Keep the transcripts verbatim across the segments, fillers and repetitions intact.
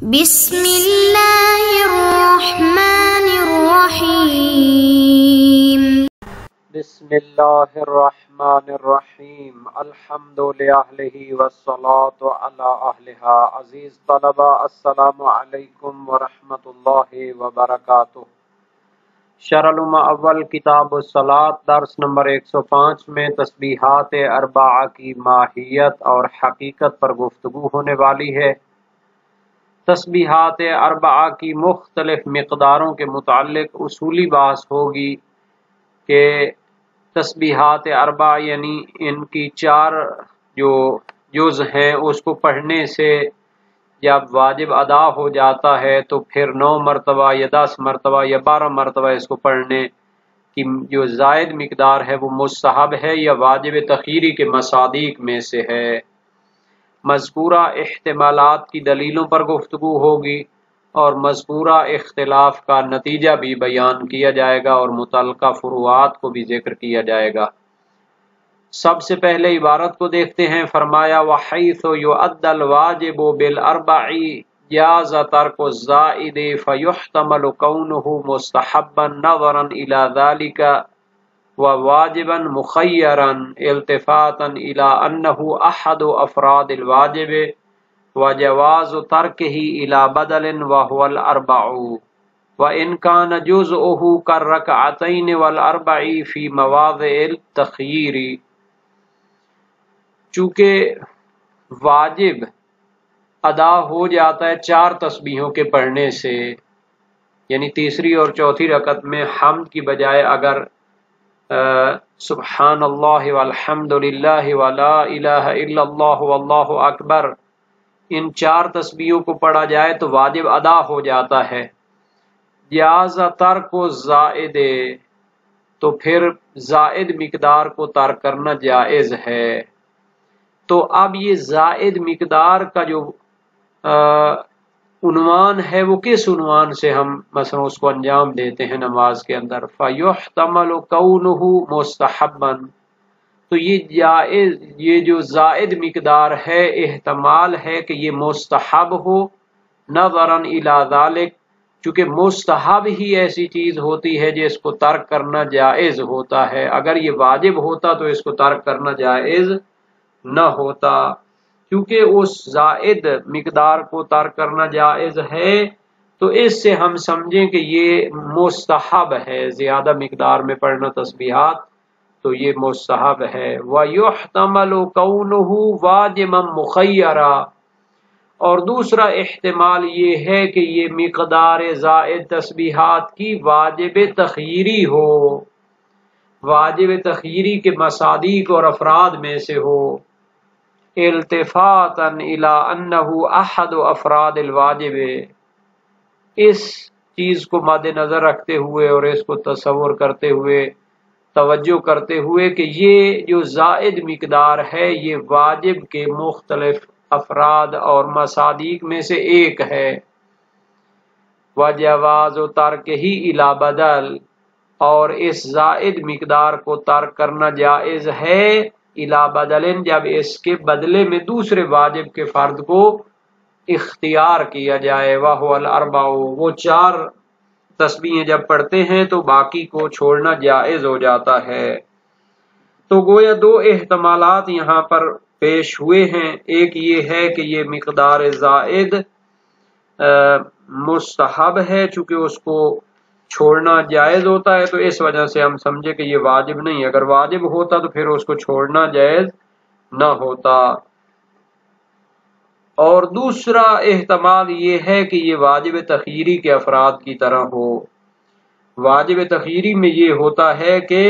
بسم اللہ الرحمن الرحیم بسم اللہ الرحمن الرحیم الحمد للہ والصلاة علی اہلہا۔ عزیز طلبہ السلام علیکم ورحمۃ اللہ وبرکاتہ۔ شرح العلوم اول کتاب الصلاۃ درس نمبر ایک سو پانچ میں تسبیحات اربعہ کی ماہیت اور حقیقت پر گفتگو ہونے والی ہے۔ تسبیحات اربعہ کی مختلف مقداروں کے متعلق اصولی بحث ہوگی کہ تسبیحات اربعہ یعنی ان کی چار جو جز ہیں اس کو پڑھنے سے جب واجب ادا ہو جاتا ہے تو پھر نو مرتبہ یا دس مرتبہ یا بارہ مرتبہ اس کو پڑھنے کی جو زائد مقدار ہے وہ مستحب ہے یا واجب تخیری کے مصادیق میں سے ہے۔ مذکورہ احتمالات کی دلیلوں پر گفتگو ہوگی اور مذکورہ اختلاف کا نتیجہ بھی بیان کیا جائے گا اور متعلقہ فروعات کو بھی ذکر کیا جائے گا۔ سب سے پہلے عبارت کو دیکھتے ہیں۔ فرمایا وحیث یؤدى الواجب بالاربع جاز ترک الزائد فیحتمل کونه مستحبا نظرا الى ذلك وواجبا مخیرا التفاتا الى انه احد افراد الواجب وجواز ترکه الى بدل وهو الاربع وان كان جزءه كالركعتين والاربع في مواضع التخيير۔ چونکہ واجب ادا ہو جاتا ہے چار تسبیحوں کے پڑھنے سے، یعنی تیسری اور چوتھی رکعت میں حمد کی بجائے اگر سبحان اللہ والحمد للہ ولا الہ الا اللہ واللہ اکبر ان چار تسبیحوں کو پڑھا جائے تو واجب ادا ہو جاتا ہے۔ جاز ترک الزائد تو پھر زائد مقدار کو ترک کرنا جائز ہے۔ تو اب یہ زائد مقدار کا جو عنوان ہے وہ کس عنوان سے ہم مثلا اس کو انجام دیتے ہیں نماز کے اندر؟ فَيُحْتَمَلُ كَوْنُهُ مُسْتَحَبًّا، تو یہ جائز یہ جو زائد مقدار ہے احتمال ہے کہ یہ مستحب ہو نظراً الی ذالک، چونکہ مستحب ہی ایسی چیز ہوتی ہے جس کو ترک کرنا جائز ہوتا ہے، اگر یہ واجب ہوتا تو اس کو ترک کرنا جائز نہ ہوتا۔ کیونکہ اس زائد مقدار کو ترک کرنا جائز ہے تو اس سے ہم سمجھیں کہ یہ مستحب ہے، زیادہ مقدار میں پڑھنا تسبیحات تو یہ مستحب ہے۔ وَيُحْتَمَلُ كَوْنُهُ وَاجِبًا مُخَيَّرًا، اور دوسرا احتمال یہ ہے کہ یہ مقدار زائد تسبیحات کی واجب تخییری ہو، واجب تخییری کے مصادیق اور افراد میں سے ہو، التفاتا الی انہ احد افراد الواجب، اس چیز کو مد نظر رکھتے ہوئے اور اس کو تصور کرتے ہوئے توجہ کرتے ہوئے کہ یہ جو زائد مقدار ہے یہ واجب کے مختلف افراد اور مصادیق میں سے ایک ہے۔ وجواز ترکہ الی بدل، اور اس زائد مقدار کو ترک کرنا جائز ہے الی بدل جب اس کے بدلے میں دوسرے واجب کے فرد کو اختیار کیا جائے۔ وَهُوَ الْأَرْبَعُ، وہ چار تسبیحیں جب پڑھتے ہیں تو باقی کو چھوڑنا جائز ہو جاتا ہے۔ تو گویا دو احتمالات یہاں پر پیش ہوئے ہیں، ایک یہ ہے کہ یہ مقدار زائد مستحب ہے چونکہ اس کو چھوڑنا جائز ہوتا ہے تو اس وجہ سے ہم سمجھے کہ یہ واجب نہیں، اگر واجب ہوتا تو پھر اس کو چھوڑنا جائز نہ ہوتا۔ اور دوسرا احتمال یہ ہے کہ یہ واجب تخییری کے افراد کی طرح ہو۔ واجب تخییری میں یہ ہوتا ہے کہ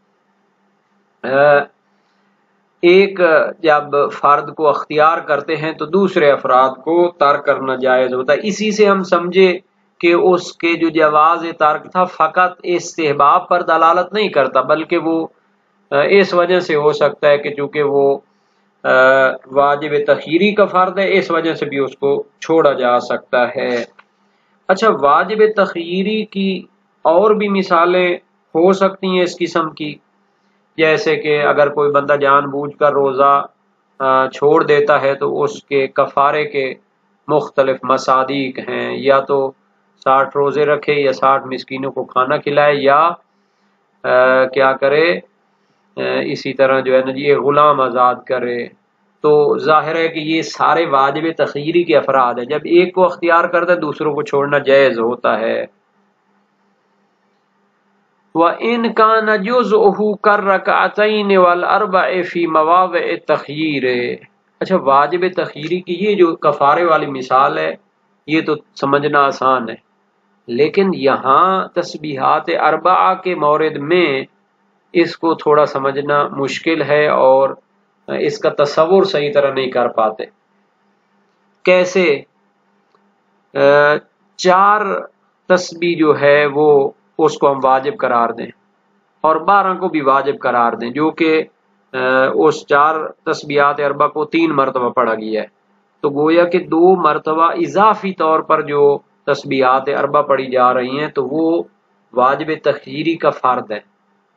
ایک جب فرد کو اختیار کرتے ہیں تو دوسرے افراد کو ترک کرنا جائز ہوتا ہے۔ اسی سے ہم سمجھے کہ اس کے جو جواز ترک تھا فقط استحباب پر دلالت نہیں کرتا، بلکہ وہ اس وجہ سے ہو سکتا ہے کہ چونکہ وہ واجب تخییری کا فرد ہے اس وجہ سے بھی اس کو چھوڑا جا سکتا ہے۔ اچھا، واجب تخییری کی اور بھی مثالیں ہو سکتی ہیں اس قسم کی، جیسے کہ اگر کوئی بندہ جان بوجھ کر روزہ چھوڑ دیتا ہے تو اس کے کفارے کے مختلف مصادیق ہیں، یا تو ساٹھ روزے رکھے یا ساٹھ مسکینوں کو کھانا کھلائے، یا آ, کیا کرے آ, اسی طرح جو ہے نا یہ غلام آزاد کرے. تو ظاہر ہے کہ یہ سارے واجب تخییری کے افراد ہیں. جب ایک کو اختیار کرتا ہے دوسروں کو چھوڑنا جائز ہوتا ہے. وَإِنْ كَانَ جُزْءُهُ كَالرَّكْعَتَيْنِ وَالْأَرْبَعِ فِي مَوَاضِعِ التَّخْيِيرِ. اچھا، واجب تخییری کی یہ جو کفارے والی مثال ہے یہ تو سمجھنا آسان ہے، لیکن یہاں تسبیحات اربعہ کے مورد میں اس کو تھوڑا سمجھنا مشکل ہے اور اس کا تصور صحیح طرح نہیں کر پاتے. کیسے؟ چار تسبیح جو ہے وہ اس کو ہم واجب قرار دیں اور بارہ کو بھی واجب قرار دیں، جو کہ اس چار تسبیحات اربعہ کو تین مرتبہ پڑھا گیا ہے، تو گویا کہ دو مرتبہ اضافی طور پر جو تسبیحات اربعہ پڑھی جا رہی ہیں تو وہ واجب تخییری کا فرد ہے.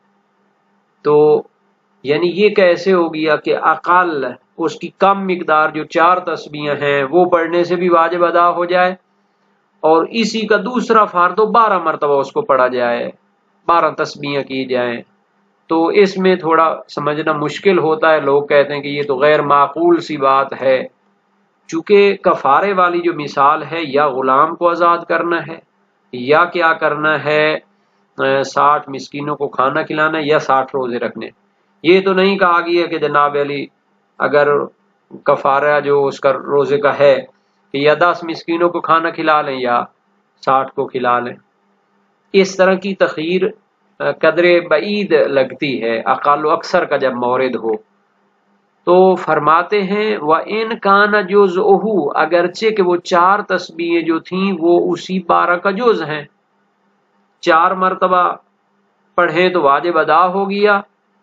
تو یعنی یہ کیسے ہو گیا کہ اقل اس کی کم مقدار جو چار تسبیحیں ہیں وہ پڑھنے سے بھی واجب ادا ہو جائے، اور اسی کا دوسرا فرد بارہ مرتبہ اس کو پڑھا جائے، بارہ تسبیحیں کی جائیں. تو اس میں تھوڑا سمجھنا مشکل ہوتا ہے. لوگ کہتے ہیں کہ یہ تو غیر معقول سی بات ہے، چونکہ کفارے والی جو مثال ہے یا غلام کو آزاد کرنا ہے یا کیا کرنا ہے، ساٹھ مسکینوں کو کھانا کھلانا یا ساٹھ روزے رکھنے. یہ تو نہیں کہا گیا کہ جناب علی اگر کفارہ جو اس کا روزے کا ہے کہ یا دس مسکینوں کو کھانا کھلا لیں یا ساٹھ کو کھلا لیں. اس طرح کی تخییر قدر بعید لگتی ہے اقل و اکثر کا جب مورد ہو. تو فرماتے ہیں وَإِنْ كَانَ جُزْءُهُ، اگرچہ کہ وہ چار تسبیحیں جو تھیں وہ اسی بارہ کا جز ہیں، چار مرتبہ پڑھیں تو واجب ادا ہو گیا،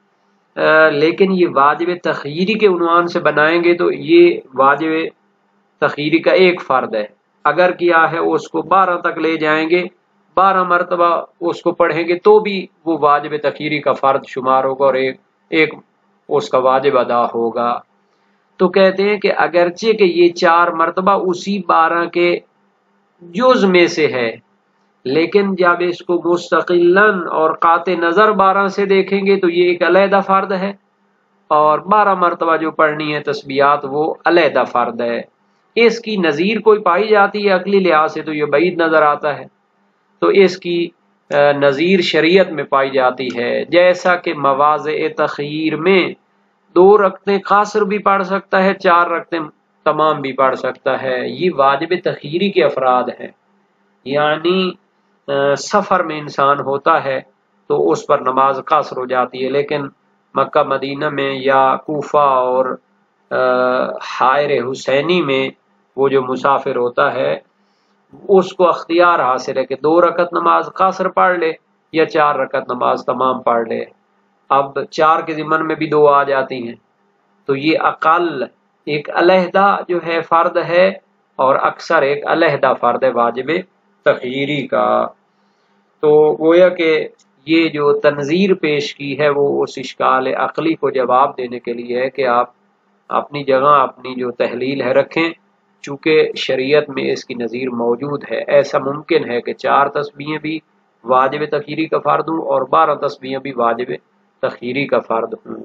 لیکن یہ واجب تخییری کے عنوان سے بنائیں گے تو یہ واجب تخییری کا ایک فرد ہے. اگر کیا ہے اس کو بارہ تک لے جائیں گے، بارہ مرتبہ اس کو پڑھیں گے تو بھی وہ واجب تخییری کا فرد شمار ہوگا اور ایک ایک اس کا واجب ادا ہوگا. تو کہتے ہیں کہ اگرچہ کہ یہ چار مرتبہ اسی بارہ کے جز میں سے ہے، لیکن جب اس کو مستقلاً اور قاطع نظر بارہ سے دیکھیں گے تو یہ ایک علیحدہ فرد ہے، اور بارہ مرتبہ جو پڑھنی ہے تسبیحات وہ علیحدہ فرد ہے. اس کی نظیر کوئی پائی جاتی ہے عقلی لحاظ سے تو یہ بعید نظر آتا ہے، تو اس کی نظیر شریعت میں پائی جاتی ہے. جیسا کہ مواضع تخییر میں دو رکعتیں قاصر بھی پڑھ سکتا ہے، چار رکعتیں تمام بھی پڑھ سکتا ہے. یہ واجب تخییری کے افراد ہیں. یعنی سفر میں انسان ہوتا ہے تو اس پر نماز قصر ہو جاتی ہے، لیکن مکہ مدینہ میں یا کوفہ اور حائر حسینی میں وہ جو مسافر ہوتا ہے اس کو اختیار حاصل ہے کہ دو رکعت نماز قصر پڑھ لے یا چار رکعت نماز تمام پڑھ لے. اب چار کے ضمن میں بھی دو آ جاتی ہیں، تو یہ اقل ایک علیحدہ جو ہے فرد ہے اور اکثر ایک علیحدہ فرد ہے واجب تخییری کا. تو گویا کہ یہ جو تنظیر پیش کی ہے وہ اس اشکال عقلی کو جواب دینے کے لیے ہے کہ آپ اپنی جگہ اپنی جو تحلیل ہے رکھیں، چونکہ شریعت میں اس کی نظیر موجود ہے. ایسا ممکن ہے کہ چار تسبیحیں بھی واجب تخییری کا فرد ہوں اور بارہ تسبیحیں بھی واجب تخییری کا فرد ہوں.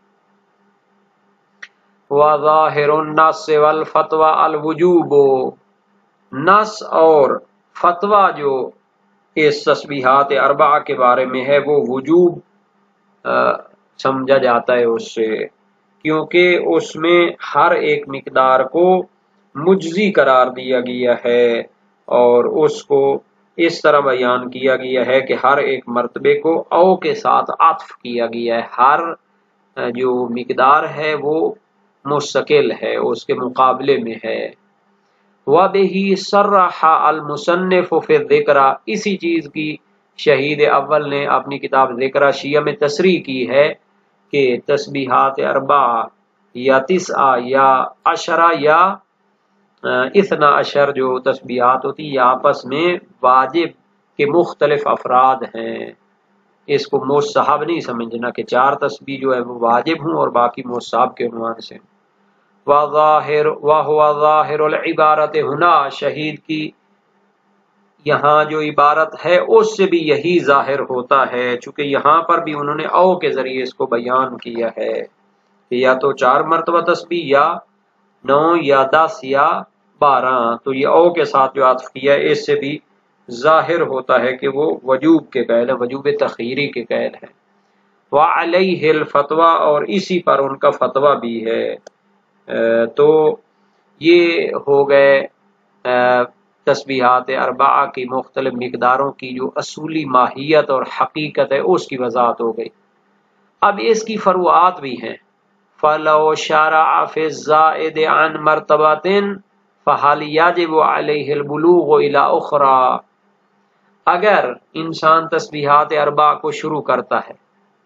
وَظَاهِرُ النَّصِّ وَالْفَتْوَى الْوُجُوبُ، نص اور فتویٰ جو اس تسبیحات اربعہ کے بارے میں ہے وہ وجوب سمجھا جاتا ہے اس سے، کیونکہ اس میں ہر ایک مقدار کو مجزی قرار دیا گیا ہے اور اس کو اس طرح بیان کیا گیا ہے کہ ہر ایک مرتبے کو او کے ساتھ عطف کیا گیا ہے. ہر جو مقدار ہے وہ مستقل ہے، اس کے مقابلے میں ہے. وَبِهِ صَرَّحَ الْمُصَنِّفُ فِي الذِّكْرَ، اسی چیز کی شہید اول نے اپنی کتاب ذکرہ شیعہ میں تصریح کی ہے کہ تسبیحات اربعہ یا تسعہ یا عشرہ یا اثنا عشر جو تسبیحات ہوتی یہ آپس میں واجب کے مختلف افراد ہیں. اس کو مستحب نہیں سمجھنا کہ چار تسبیح جو ہے وہ واجب ہوں اور باقی مستحب کے عنوان سے. وظاہر وہو ظاہر العبارت ہنا، شہید کی یہاں جو عبارت ہے اس سے بھی یہی ظاہر ہوتا ہے، چونکہ یہاں پر بھی انہوں نے او کے ذریعے اس کو بیان کیا ہے کہ یا تو چار مرتبہ تسبیح یا نو یا دس یا بارہ، تو یہ او کے ساتھ جو عطف کیا ہے اس سے بھی ظاہر ہوتا ہے کہ وہ وجوب کے قائل ہے، وجوب تخیری کے قائل ہے۔ وعلیہ الفتویٰ، اور اسی پر ان کا فتویٰ بھی ہے۔ تو یہ ہو گئے تسبیحات اربعہ کی مختلف مقداروں کی جو اصولی ماہیت اور حقیقت ہے اس کی وضاحت ہو گئی۔ اب اس کی فروعات بھی ہیں۔ فَلَوْ شَرَعَ فِي الزَّائِدِ عَنْ مَرْتَبَةٍ فَهَلْ يَجِبُ عَلَيْهِ الْبُلُوغُ إِلَى أُخْرَى، اگر انسان تسبیحات اربعہ کو شروع کرتا ہے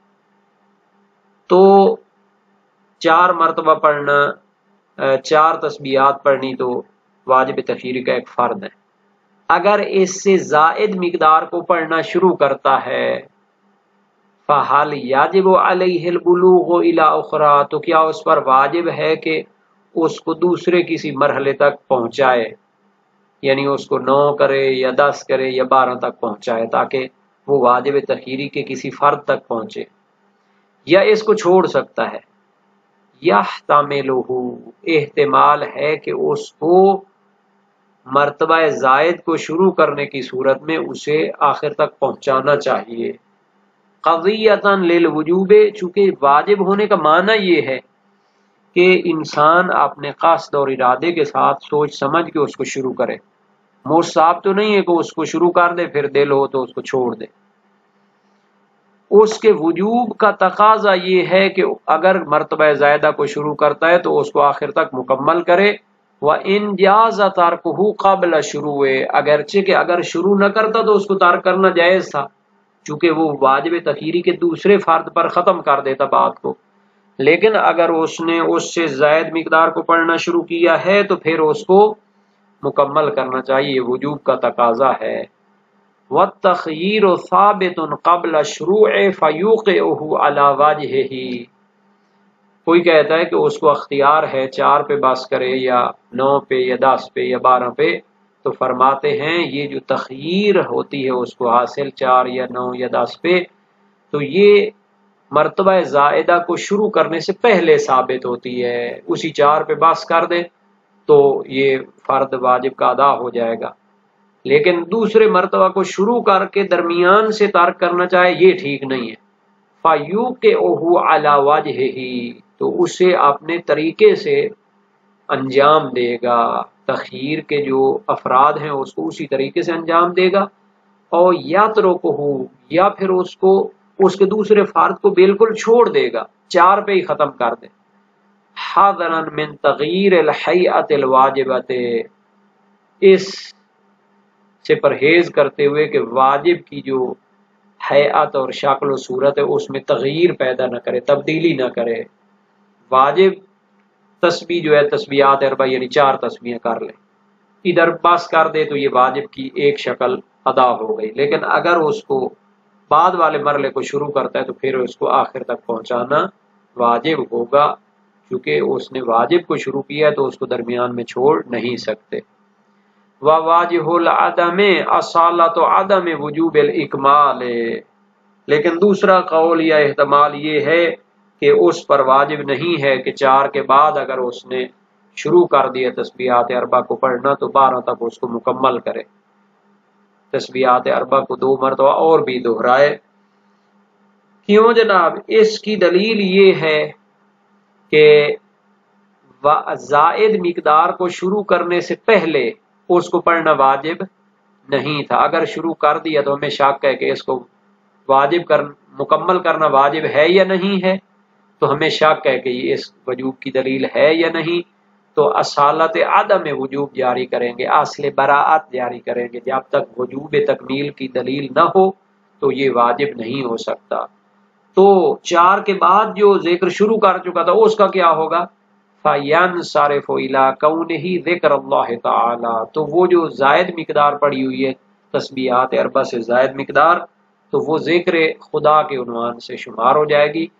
تو چار مرتبہ پڑھنا، چار تسبیحات پڑھنی تو واجب تخیری کا ایک فرض ہے۔ اگر اس سے زائد مقدار کو پڑھنا شروع کرتا ہے فَهَلْ يَجِبُ عَلَيْهِ الْبُلُوغُ إِلَى أُخْرَى، تو کیا اس پر واجب ہے کہ اس کو دوسرے کسی مرحلے تک پہنچائے، یعنی اس کو نو کرے یا دس کرے یا بارہ تک پہنچائے تاکہ وہ واجب تخیری کے کسی فرد تک پہنچے، یا اس کو چھوڑ سکتا ہے۔ یحتملہ، احتمال ہے کہ اس کو مرتبہ زائد کو شروع کرنے کی صورت میں اسے آخر تک پہنچانا چاہیے۔ قضیۃً للوجوب، چونکہ واجب ہونے کا معنی یہ ہے کہ انسان اپنے قصد اور ارادے کے ساتھ سوچ سمجھ کے اس کو شروع کرے، مستحب تو نہیں ہے کہ اس کو شروع کر دے پھر دل ہو تو اس کو چھوڑ دے۔ اس کے وجوب کا تقاضا یہ ہے کہ اگر مرتبہ زائدہ کو شروع کرتا ہے تو اس کو آخر تک مکمل کرے۔ وَإِنْ جَازَ تَرْكُهُ قَبْلَ شُرُوعِهِ، اگرچہ کہ اگر شروع نہ کرتا تو اس کو ترک کرنا جائز تھا، چونکہ وہ واجب تخیری کے دوسرے فرد پر ختم کر دیتا بات کو، لیکن اگر اس نے اس سے زائد مقدار کو پڑھنا شروع کیا ہے تو پھر اس کو مکمل کرنا چاہیے، وجوب کا تقاضا ہے۔ وَالتَّخْيِيرُ ثَابِتٌ قَبْلَ الشُّرُوعِ فَيُوقِعُهُ عَلَى وَجْهِهِ، کوئی کہتا ہے کہ اس کو اختیار ہے چار پہ بس کرے یا نو پہ یا دس پہ یا بارہ پہ، تو فرماتے ہیں یہ جو تخییر ہوتی ہے اس کو حاصل چار یا نو یا دس پہ، تو یہ مرتبہ زائدہ کو شروع کرنے سے پہلے ثابت ہوتی ہے۔ اسی چار پہ بس کر دے تو یہ فرد واجب کا ادا ہو جائے گا، لیکن دوسرے مرتبہ کو شروع کر کے درمیان سے ترک کرنا چاہے یہ ٹھیک نہیں ہے۔ فَيُوقِعُهُ عَلَى وَجْهِهِ، تو اسے اپنے طریقے سے انجام دے گا، تخییر کے جو افراد ہیں اس کو اسی طریقے سے انجام دے گا۔ اور یَتْرُکُهُ، یا پھر اس کو اس کے دوسرے فرد کو بالکل چھوڑ دے گا، چار پہ ہی ختم کر دے۔ حَذْرًا مِن تَغْیِیرِ الْحَیْئَةِ الْوَاجِبَةِ، اس سے پرہیز کرتے ہوئے کہ واجب کی جو حیات اور شکل و صورت ہے اس میں تغییر پیدا نہ کرے، تبدیلی نہ کرے۔ واجب تسبیح جو ہے تسبیحات اربع یعنی چار تسبیحیں کر لے، ادھر بس کر دے تو یہ واجب کی ایک شکل ادا ہو گئی، لیکن اگر اس کو بعد والے مرحلے کو شروع کرتا ہے تو پھر اس کو آخر تک پہنچانا واجب ہوگا، کیونکہ اس نے واجب کو شروع کیا ہے تو اس کو درمیان میں چھوڑ نہیں سکتے۔ وواجہ العدم اصالۃ عدم وجوب الاکمال، لیکن دوسرا قول یا احتمال یہ ہے کہ اس پر واجب نہیں ہے کہ چار کے بعد اگر اس نے شروع کر دیا تسبیحات اربع کو پڑھنا تو بارہ تک اس کو مکمل کرے، تسبیحات اربع کو دو مرتبہ اور بھی دہرائے۔ کیوں جناب؟ اس کی دلیل یہ ہے کہ زائد مقدار کو شروع کرنے سے پہلے اس کو پڑھنا واجب نہیں تھا، اگر شروع کر دیا تو ہمیں شک ہے کہ اس کو واجب کر مکمل کرنا واجب ہے یا نہیں ہے، تو ہمیں شک ہے کہ یہ اس وجوب کی دلیل ہے یا نہیں، تو اصالت عدم وجوب جاری کریں گے، اصل براعت جاری کریں گے، جب تک وجوب تکمیل کی دلیل نہ ہو تو یہ واجب نہیں ہو سکتا۔ تو چار کے بعد جو ذکر شروع کر چکا تھا اس کا کیا ہوگا؟ فَيَنْصَرِفُ إِلَىٰ كَوْنِهِ ذِكْرَ اللَّهِ تَعَالَىٰ، تو وہ جو زائد مقدار پڑی ہوئی ہے تسبیحات اربع سے زائد مقدار، تو وہ ذکر خدا کے عنوان سے شمار ہو جائے گی،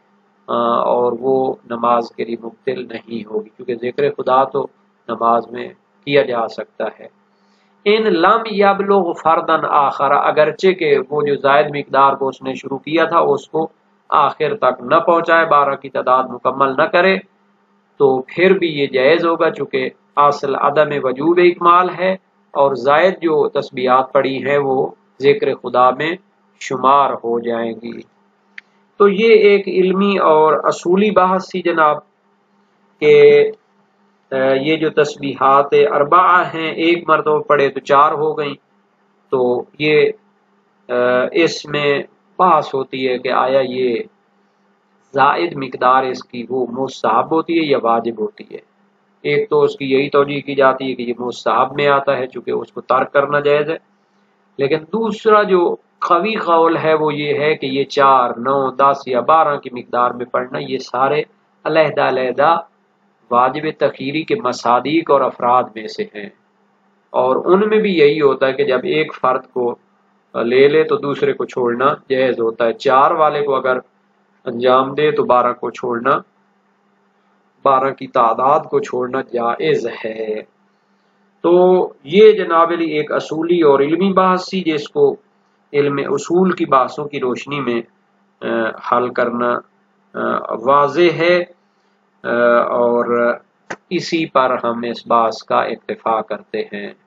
اور وہ نماز کے لیے مبطل نہیں ہوگی، کیونکہ ذکر خدا تو نماز میں کیا جا سکتا ہے۔ ان لم یبلغ فردن آخر، اگرچہ کہ وہ جو زائد مقدار کو اس نے شروع کیا تھا اس کو آخر تک نہ پہنچائے، بارہ کی تعداد مکمل نہ کرے، تو پھر بھی یہ جائز ہوگا، چونکہ اصل عدم وجوب اکمال ہے اور زائد جو تسبیحات پڑی ہیں وہ ذکر خدا میں شمار ہو جائیں گی۔ تو یہ ایک علمی اور اصولی بحث تھی جناب کہ یہ جو تسبیحات اربعہ ہیں ایک مرتبہ پڑھے تو چار ہو گئیں، تو یہ اس میں بحث ہوتی ہے کہ آیا یہ زائد مقدار اس کی وہ مستحب ہوتی ہے یا واجب ہوتی ہے۔ ایک تو اس کی یہی توجیہ کی جاتی ہے کہ یہ مستحب میں آتا ہے چونکہ اس کو ترک کرنا جائز ہے، لیکن دوسرا جو قوی قول ہے وہ یہ ہے کہ یہ چار، نو، دس یا بارہ کی مقدار میں پڑھنا یہ سارے علیحدہ علیحدہ واجب تخیری کے مصادیق اور افراد میں سے ہیں، اور ان میں بھی یہی ہوتا ہے کہ جب ایک فرد کو لے لے تو دوسرے کو چھوڑنا جائز ہوتا ہے۔ چار والے کو اگر انجام دے تو بارہ کو چھوڑنا، بارہ کی تعداد کو چھوڑنا جائز ہے۔ تو یہ جناب علی ایک اصولی اور علمی بحث تھی جس کو علم اصول کی بحثوں کی روشنی میں حل کرنا واضح ہے، اور اسی پر ہم اس بحث کا اکتفا کرتے ہیں۔